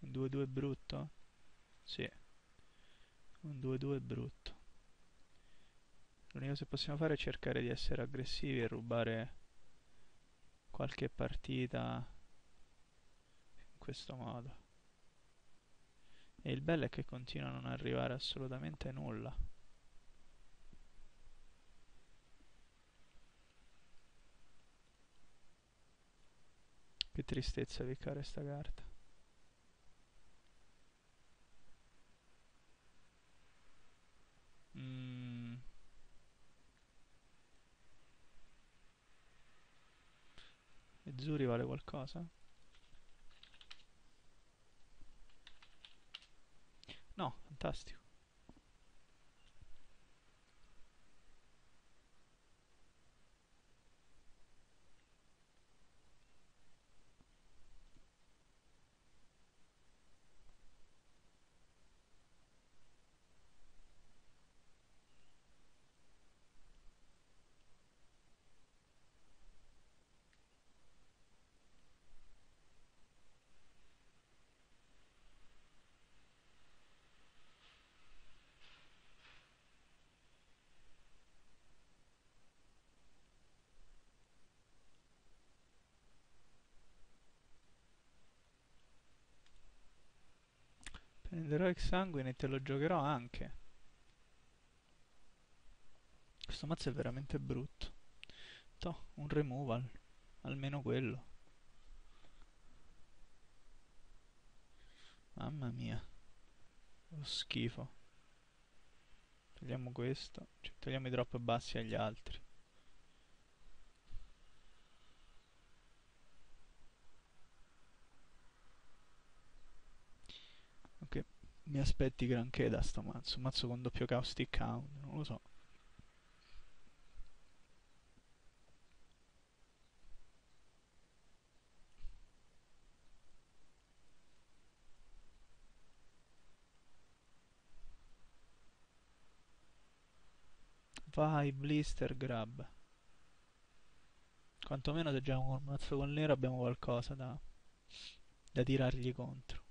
Un 2-2 brutto? Sì, un 2-2 brutto. L'unica cosa che possiamo fare è cercare di essere aggressivi e rubare qualche partita in questo modo. E il bello è che continua a non arrivare assolutamente nulla. Che tristezza piccare sta carta. Mm, e Zuri vale qualcosa? No, fantastico. Prenderò Exsanguine e te lo giocherò anche. Questo mazzo è veramente brutto. Toh, un removal. Almeno quello. Mamma mia. Lo schifo. Togliamo questo. Cioè, togliamo i drop bassi agli altri. Ok. Mi aspetti granché da sto mazzo. Un mazzo con doppio Caustic Count. Non lo so. Vai, Blister Grab. Quantomeno se giochiamo col mazzo col nero abbiamo qualcosa da tirargli contro.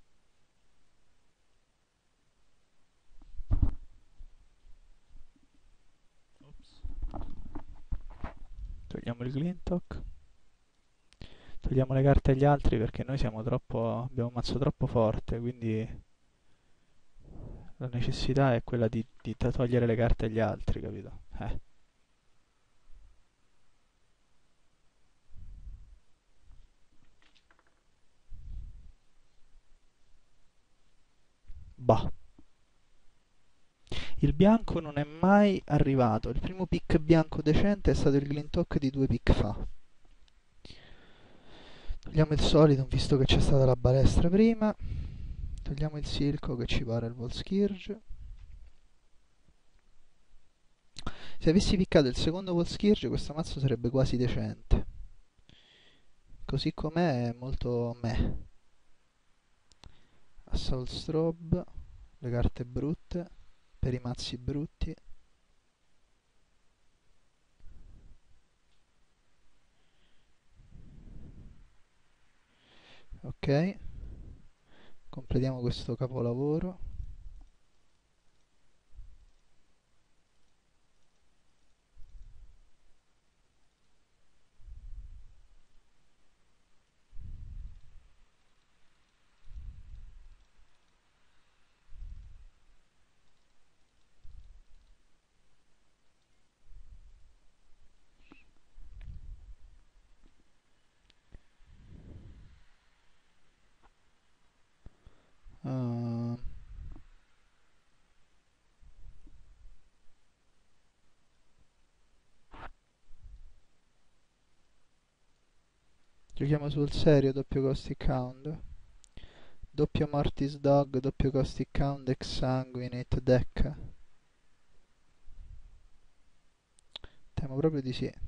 Ops. Togliamo il Glintock. Togliamo le carte agli altri perché noi siamo troppo. Abbiamo un mazzo troppo forte, quindi la necessità è quella di togliere le carte agli altri, capito? Bah. Il bianco non è mai arrivato. Il primo pick bianco decente è stato il Glintock di 2 pick fa. Togliamo il solito, visto che c'è stata la balestra prima. Togliamo il Silco che ci pare il Volskirge. Se avessi piccato il secondo Volskirge questo mazzo sarebbe quasi decente. Così com'è è molto meh. Assault Strobe, le carte brutte, per i mazzi brutti. Ok, completiamo questo capolavoro. Uh, Giochiamo sul serio, doppio Caustic Count. Doppio Mortis Dog, doppio Caustic Count, Exsanguinate, deck. Temo proprio di sì.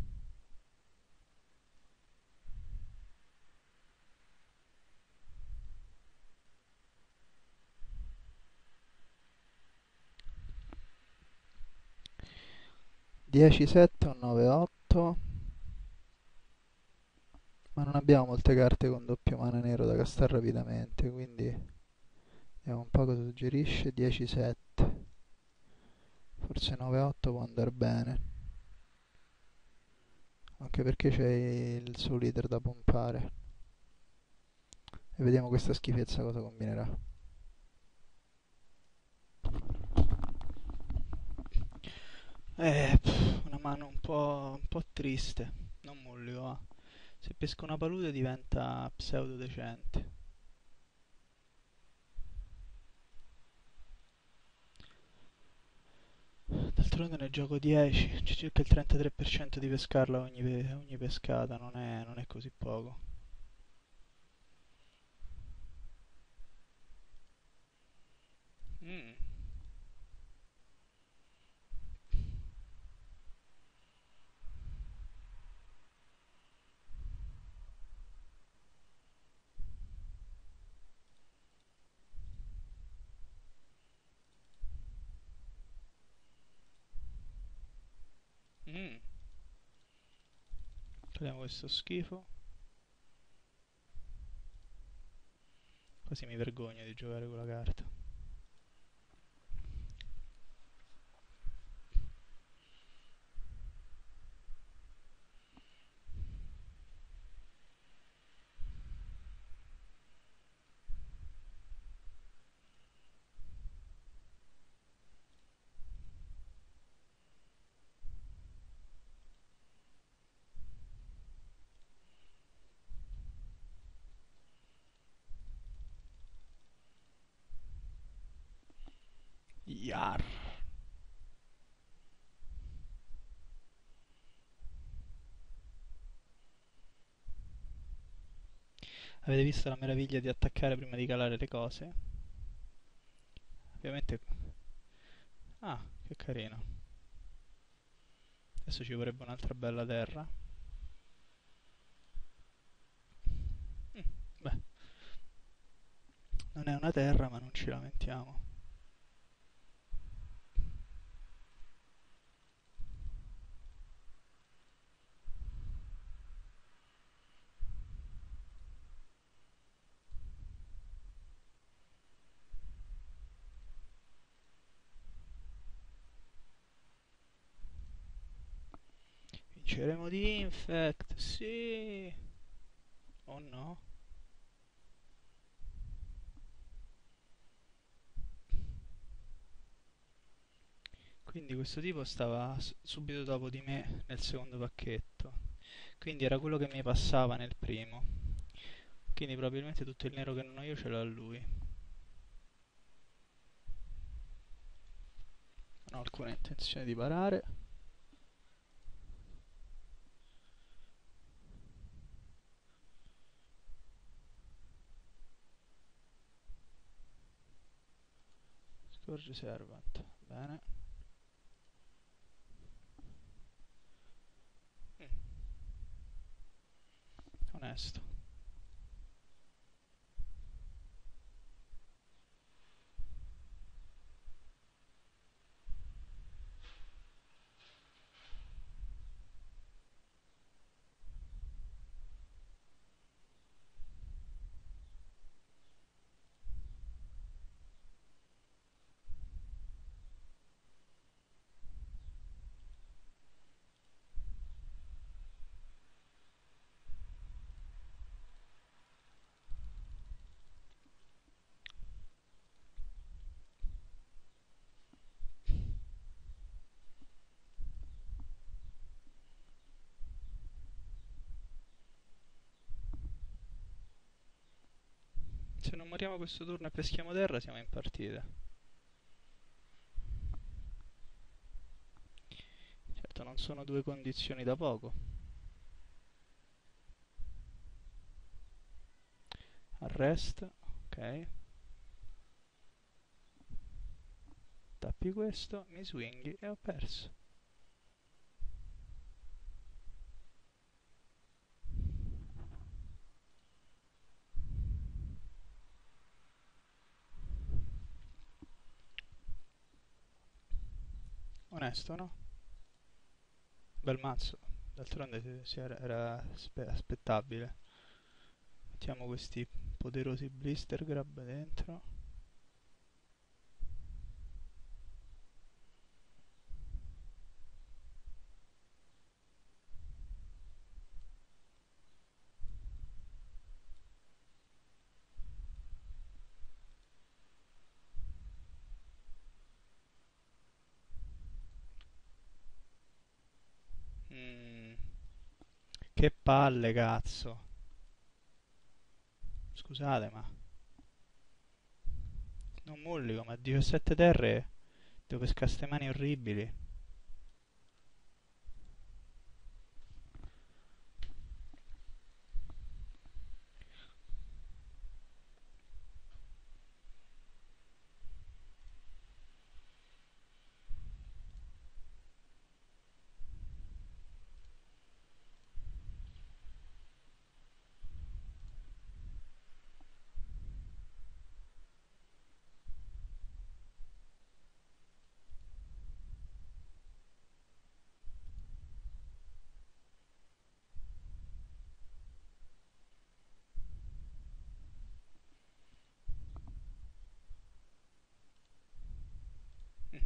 Dieci 7 o 9 8. Ma non abbiamo molte carte con doppio mana nero da castare rapidamente, quindi Vediamo un po' cosa suggerisce. 10-7. Forse 9-8 può andare bene. Anche perché c'è il suo leader da pompare. E vediamo questa schifezza cosa combinerà. Una mano un po' triste. Non mollo, va. Se pesca una palude diventa pseudo decente. D'altronde ne gioco 10, c'è circa il 33% di pescarla ogni pescata, non è così poco. Mm, mm. Togliamo questo schifo, quasi mi vergogno di giocare con la carta. Yar. Avete visto la meraviglia di attaccare prima di calare le cose? Ovviamente... Ah, che carino. Adesso ci vorrebbe un'altra bella terra. Mm, beh, non è una terra, ma non ci lamentiamo. Vinceremo di Infect, sì! O no? Quindi questo tipo stava subito dopo di me nel secondo pacchetto. Quindi era quello che mi passava nel primo. Quindi probabilmente tutto il nero che non ho io ce l'ha lui. Non ho alcuna intenzione di parare. Scorge Servant. Bene. Mm, onesto. Se non moriamo questo turno e peschiamo terra siamo in partita. Certo non sono due condizioni da poco. Arrest, ok. Tappi questo, mi swinghi e ho perso. Onesto, no? Bel mazzo. D'altronde era aspettabile. Mettiamo questi poderosi blister grab dentro. Che palle, cazzo. Scusate, ma non mullico, ma 17 terre devo pescare ste mani orribili. Mm.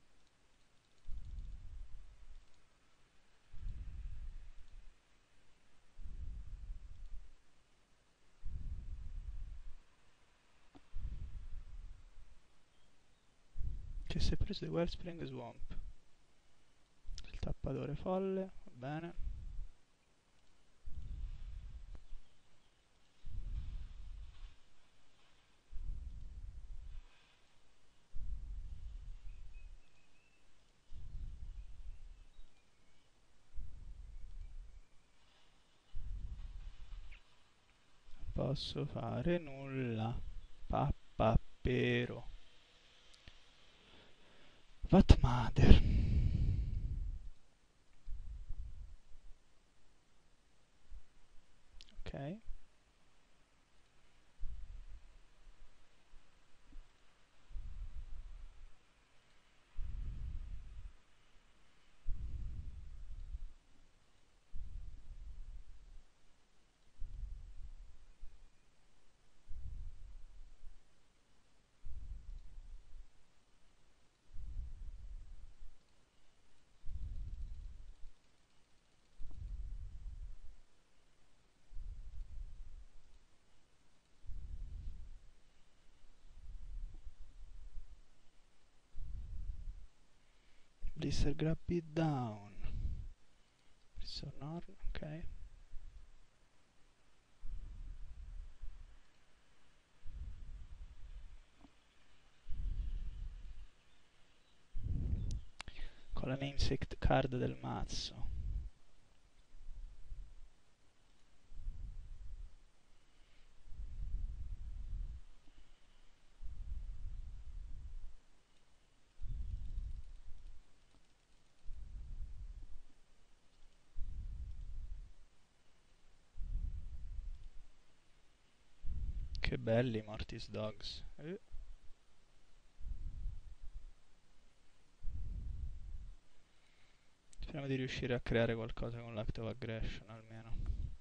Che si è preso di Wellspring Swamp. Il tappatore folle, va bene. Non posso fare nulla. Pappapero. What mother? Ok. Blister grab it down. Blister Norn, ok. Con la namesake card del mazzo. Che belli Mortis Dogs. Speriamo di riuscire a creare qualcosa con l'Act of Aggression almeno.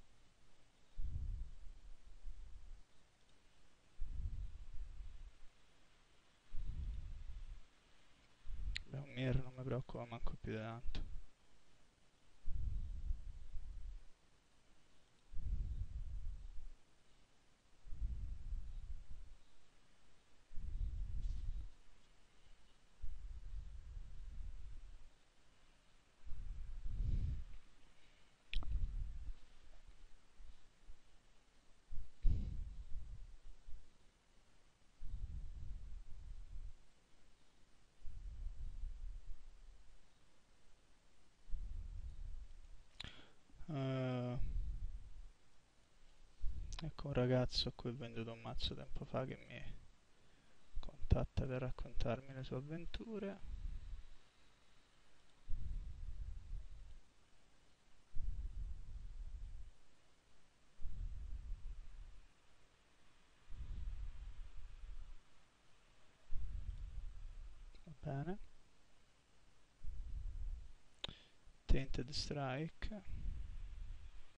Beh, un Mir non mi preoccupa manco più di tanto. Eh, ecco un ragazzo a cui ho venduto un mazzo tempo fa che mi contatta per raccontarmi le sue avventure. Va bene. Tainted Strike.